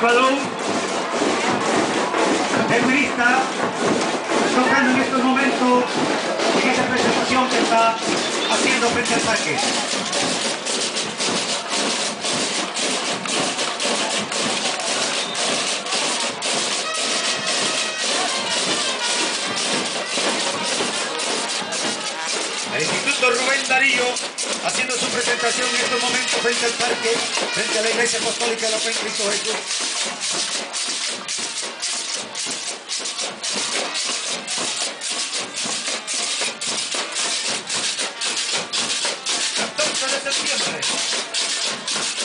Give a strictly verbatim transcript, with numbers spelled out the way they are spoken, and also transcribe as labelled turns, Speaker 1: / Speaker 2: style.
Speaker 1: escuadrón feminista tocando en estos momentos en esa presentación que está haciendo frente al parque. El Instituto Rubén Darío haciendo su presentación en estos momentos frente al parque, frente a la Iglesia Apostólica de la Fe en Cristo Jesús. catorce de septiembre.